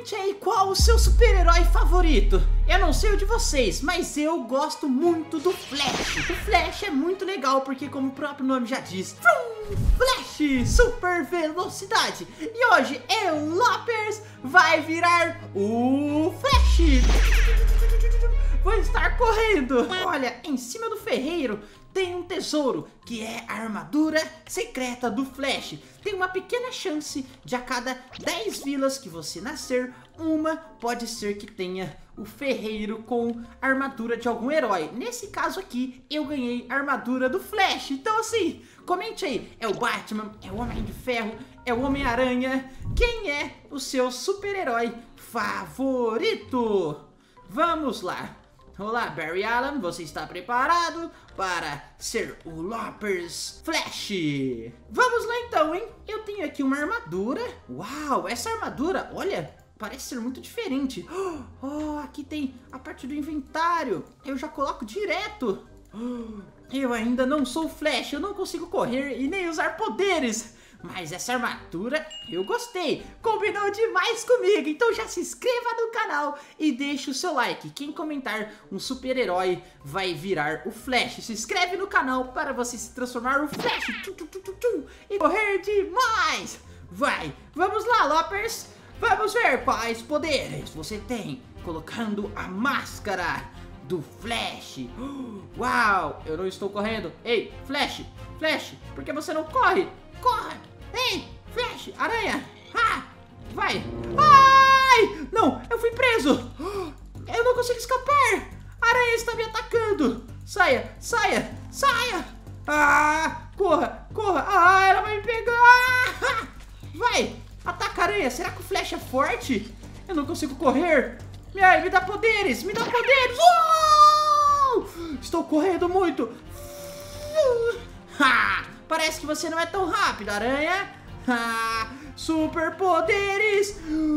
Comente aí qual o seu super-herói favorito. Eu não sei o de vocês, mas eu gosto muito do Flash. O Flash é muito legal porque, como o próprio nome já diz, Flash, super velocidade. E hoje eu, Lopers, vai virar o Flash. Vou estar correndo. Olha, em cima do ferreiro tem um tesouro, que é a armadura secreta do Flash. Tem uma pequena chance de a cada 10 vilas que você nascer, uma pode ser que tenha o ferreiro com a armadura de algum herói. Nesse caso aqui, eu ganhei a armadura do Flash. Então assim, comente aí, é o Batman, é o Homem de Ferro, é o Homem-Aranha? Quem é o seu super-herói favorito? Vamos lá. Olá, Barry Allen, você está preparado para ser o Lopers Flash? Vamos lá então, hein? Eu tenho aqui uma armadura. Uau, essa armadura, olha, parece ser muito diferente. Oh, aqui tem a parte do inventário. Eu já coloco direto. Eu ainda não sou o Flash, eu não consigo correr e nem usar poderes. Mas essa armadura eu gostei, combinou demais comigo. Então já se inscreva no canal e deixe o seu like. Quem comentar um super-herói vai virar o Flash. Se inscreve no canal para você se transformar no Flash e correr demais. Vai, vamos lá, Lopers. Vamos ver quais poderes você tem colocando a máscara do Flash. Uau, eu não estou correndo. Ei, Flash, Flash, por que você não corre? Corre! Ei, Flash, aranha! Ah, vai! Ai! Não, eu fui preso! Eu não consigo escapar! A aranha está me atacando! Saia, saia, saia! Ah, corra, corra! Ah, ela vai me pegar! Vai! Ataca a aranha! Será que o Flash é forte? Eu não consigo correr! Me dá poderes! Me dá poderes! Estou correndo muito! Parece que você não é tão rápido, aranha. Superpoderes.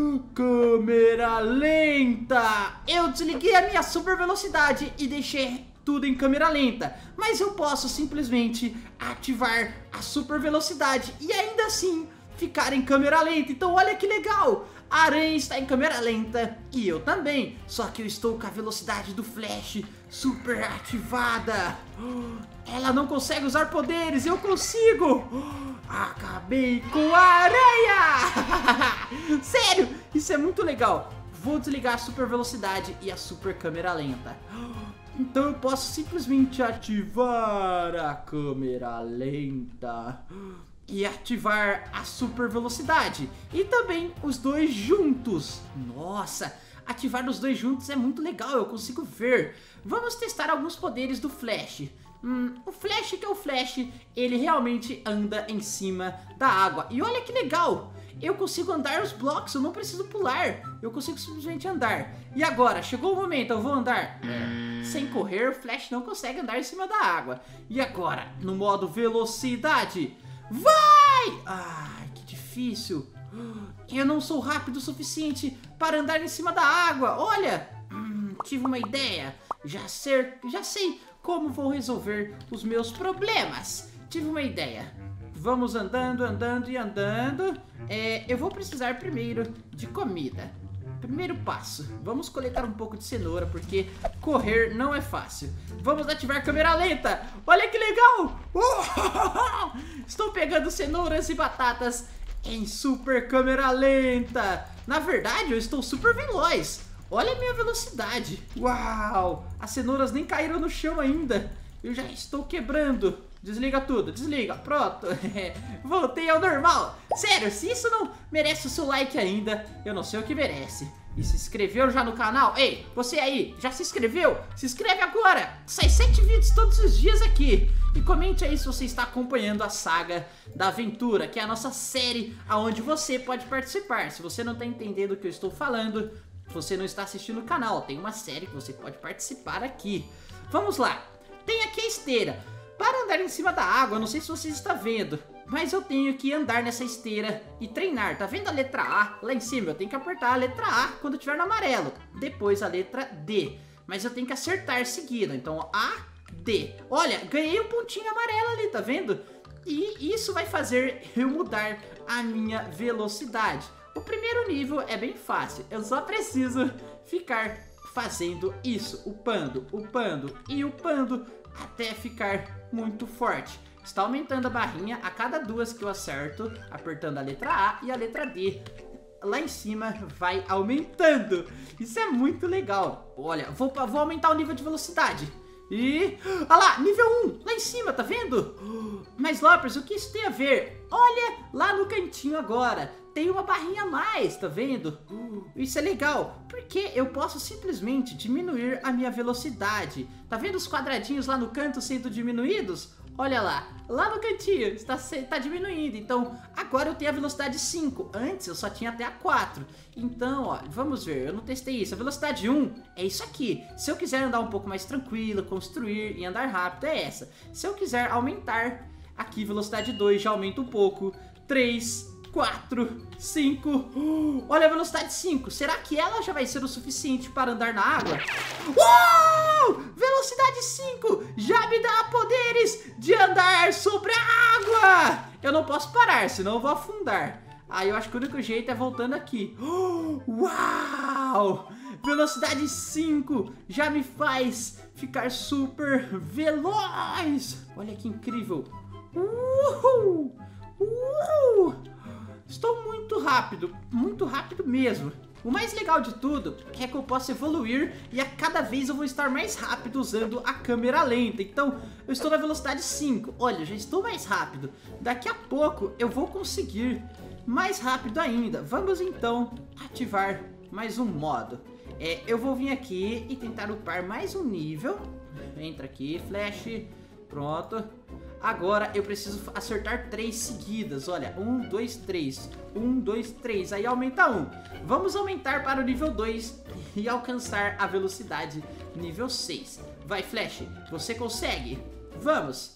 Câmera lenta. Eu desliguei a minha super velocidade e deixei tudo em câmera lenta. Mas eu posso simplesmente ativar a super velocidade e ainda assim ficar em câmera lenta. Então olha que legal. A aranha está em câmera lenta e eu também. Só que eu estou com a velocidade do Flash super ativada. Ela não consegue usar poderes, eu consigo. Acabei com a aranha. Sério, isso é muito legal. Vou desligar a super velocidade e a super câmera lenta. Então eu posso simplesmente ativar a câmera lenta e ativar a super velocidade. E também os dois juntos. Nossa, ativar os dois juntos é muito legal, eu consigo ver. Vamos testar alguns poderes do Flash. O Flash, que é o Flash, ele realmente anda em cima da água. E olha que legal, eu consigo andar os blocos, eu não preciso pular. Eu consigo simplesmente andar. E agora, chegou o momento, eu vou andar sem correr, o Flash não consegue andar em cima da água. E agora, no modo velocidade, vai! Ai, que difícil. Eu não sou rápido o suficiente para andar em cima da água. Olha, tive uma ideia. Já sei como vou resolver os meus problemas. Tive uma ideia. Vamos andando, andando e andando. Eu vou precisar primeiro de comida. Primeiro passo, vamos coletar um pouco de cenoura, porque correr não é fácil. Vamos ativar a câmera lenta. Olha que legal. Estou pegando cenouras e batatas em super câmera lenta. Na verdade, eu estou super veloz. Olha a minha velocidade. Uau, as cenouras nem caíram no chão ainda. Eu já estou quebrando. Desliga tudo, desliga, pronto. Voltei ao normal. Sério, se isso não merece o seu like ainda, eu não sei o que merece. E se inscreveu já no canal? Ei, você aí, já se inscreveu? Se inscreve agora. Sai 7 vídeos todos os dias aqui. E comente aí se você está acompanhando a saga da aventura, que é a nossa série onde você pode participar. Se você não está entendendo o que eu estou falando, você não está assistindo o canal, tem uma série que você pode participar aqui. Vamos lá, tem aqui a esteira. Para andar em cima da água, não sei se vocês estão vendo, mas eu tenho que andar nessa esteira e treinar. Tá vendo a letra A lá em cima? Eu tenho que apertar a letra A quando tiver no amarelo, depois a letra D. Mas eu tenho que acertar seguido, então A, D. Olha, ganhei um pontinho amarelo ali, tá vendo? E isso vai fazer eu mudar a minha velocidade. O primeiro nível é bem fácil. Eu só preciso ficar fazendo isso. Upando e upando até ficar muito forte. Está aumentando a barrinha a cada duas que eu acerto, apertando a letra A e a letra D. Lá em cima vai aumentando. Isso é muito legal. Olha, vou aumentar o nível de velocidade. E... olha lá, nível 1, lá em cima, tá vendo? Mas, Lopers, o que isso tem a ver? Olha, lá no cantinho agora, tem uma barrinha a mais, tá vendo? Isso é legal, porque eu posso simplesmente diminuir a minha velocidade. Tá vendo os quadradinhos lá no canto sendo diminuídos? Olha lá, lá no cantinho está diminuindo. Então agora eu tenho a velocidade 5. Antes eu só tinha até a 4. Então, ó, vamos ver, eu não testei isso. A velocidade 1 é isso aqui. Se eu quiser andar um pouco mais tranquilo, construir e andar rápido, é essa. Se eu quiser aumentar, aqui velocidade 2 já aumenta um pouco. 3, 4, 5. Olha a velocidade 5. Será que ela já vai ser o suficiente para andar na água? Uou! Velocidade 5 já me dá poderes de andar sobre a água. Eu não posso parar, senão eu vou afundar. Aí eu acho que o único jeito é voltando aqui. Uau! Velocidade 5 já me faz ficar super veloz. Olha que incrível. Estou muito rápido mesmo. O mais legal de tudo é que eu posso evoluir e a cada vez eu vou estar mais rápido usando a câmera lenta. Então eu estou na velocidade 5, olha, já estou mais rápido. Daqui a pouco eu vou conseguir mais rápido ainda. Vamos então ativar mais um modo. Eu vou vir aqui e tentar upar mais um nível. Entra aqui, flash, pronto. Agora eu preciso acertar 3 seguidas. Olha, 1, 2, 3. 1, 2, 3. Aí aumenta 1. Vamos aumentar para o nível 2 e alcançar a velocidade nível 6. Vai, Flash, você consegue? Vamos!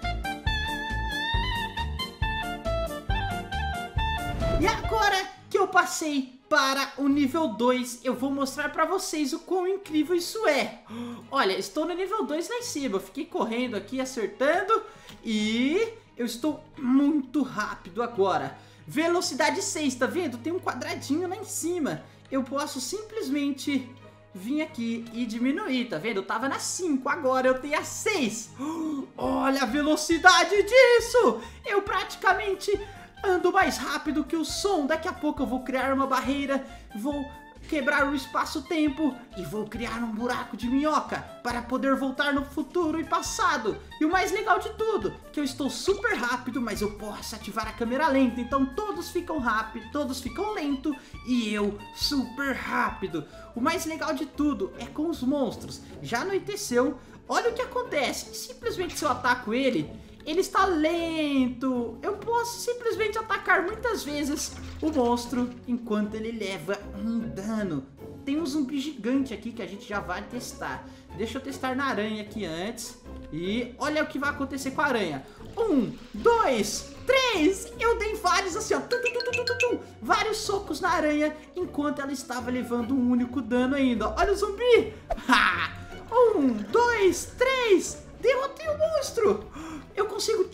E agora que eu passei para o nível 2, eu vou mostrar para vocês o quão incrível isso é. Olha, estou no nível 2 lá em cima. Eu fiquei correndo aqui, acertando. E eu estou muito rápido agora. Velocidade 6, tá vendo? Tem um quadradinho lá em cima. Eu posso simplesmente vir aqui e diminuir, tá vendo? Eu tava na 5, agora eu tenho a 6. Olha a velocidade disso! Eu praticamente ando mais rápido que o som. Daqui a pouco eu vou criar uma barreira, vou quebrar o espaço-tempo e vou criar um buraco de minhoca para poder voltar no futuro e passado. E o mais legal de tudo, que eu estou super rápido, mas eu posso ativar a câmera lenta. Então todos ficam rápidos, todos ficam lentos e eu super rápido. O mais legal de tudo é com os monstros. Já anoiteceu, olha o que acontece. Simplesmente se eu ataco ele está lento. Eu posso simplesmente atacar muitas vezes o monstro enquanto ele leva um dano. Tem um zumbi gigante aqui que a gente já vai testar. Deixa eu testar na aranha aqui antes. E olha o que vai acontecer com a aranha. 1, 2, 3. Eu dei vários assim, ó. Vários socos na aranha enquanto ela estava levando um único dano ainda. Olha o zumbi. 1, 2, 3. Derrotei o monstro. Eu consigo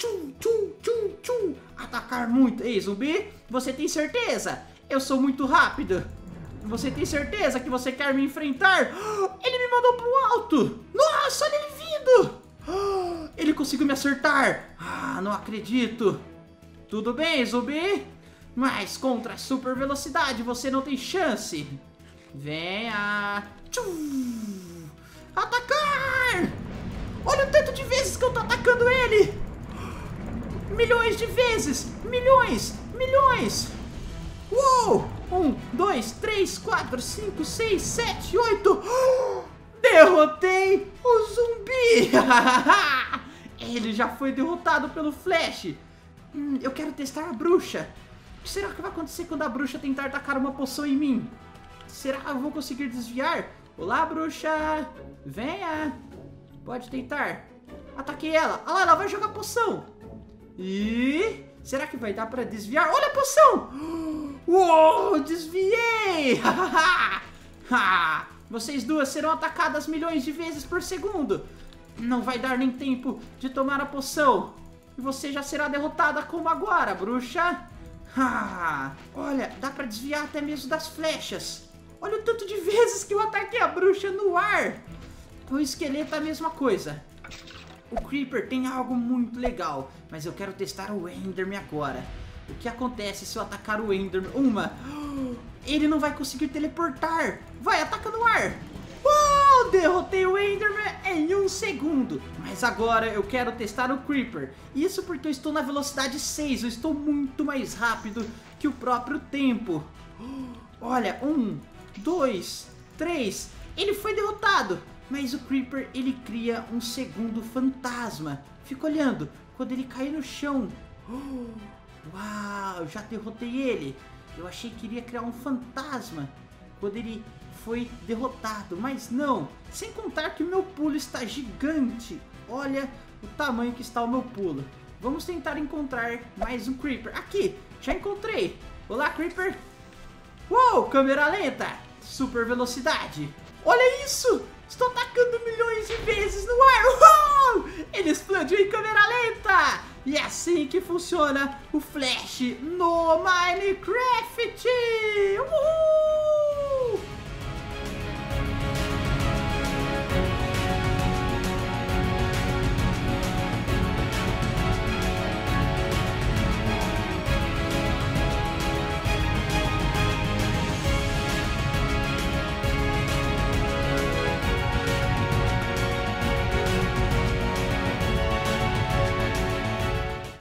atacar muito. Ei, zumbi, você tem certeza? Eu sou muito rápido. Você tem certeza que você quer me enfrentar? Ele me mandou pro alto. Nossa, olha ele vindo. Ele conseguiu me acertar. Não acredito. Tudo bem, zumbi? Mas contra a super velocidade você não tem chance. Venha. Atacar! Olha o tanto de vezes que eu tô atacando ele! Milhões de vezes! Milhões! Milhões! Uou! 1, 2, 3, 4, 5, 6, 7, 8! Derrotei o zumbi! Ele já foi derrotado pelo Flash! Eu quero testar a bruxa! O que será que vai acontecer quando a bruxa tentar tacar uma poção em mim? Será que eu vou conseguir desviar? Olá, bruxa! Venha! Pode tentar. Ataquei ela. Olha lá, ela vai jogar poção. E... será que vai dar pra desviar? Olha a poção! Uou, desviei! Vocês duas serão atacadas milhões de vezes por segundo. Não vai dar nem tempo de tomar a poção. E você já será derrotada como agora, bruxa. Olha, dá pra desviar até mesmo das flechas. Olha o tanto de vezes que eu ataquei a bruxa no ar. O esqueleto é a mesma coisa. O Creeper tem algo muito legal, mas eu quero testar o Enderman agora. O que acontece se eu atacar o Enderman? Ele não vai conseguir teleportar. Vai, ataca no ar. Uou, derrotei o Enderman em 1 segundo. Mas agora eu quero testar o Creeper. Isso porque eu estou na velocidade 6. Eu estou muito mais rápido que o próprio tempo. Olha, 1, 2, 3. Ele foi derrotado. Mas o Creeper, ele cria um segundo fantasma. Fica olhando. Quando ele cair no chão. Uau, já derrotei ele. Eu achei que iria criar um fantasma quando ele foi derrotado, mas não. Sem contar que o meu pulo está gigante. Olha o tamanho que está o meu pulo. Vamos tentar encontrar mais um Creeper. Aqui, já encontrei. Olá, Creeper. Uou, câmera lenta. Super velocidade. Olha isso. Estou atacando milhões de vezes no ar. Uou! Ele explodiu em câmera lenta. E é assim que funciona o Flash no Minecraft. Uhul!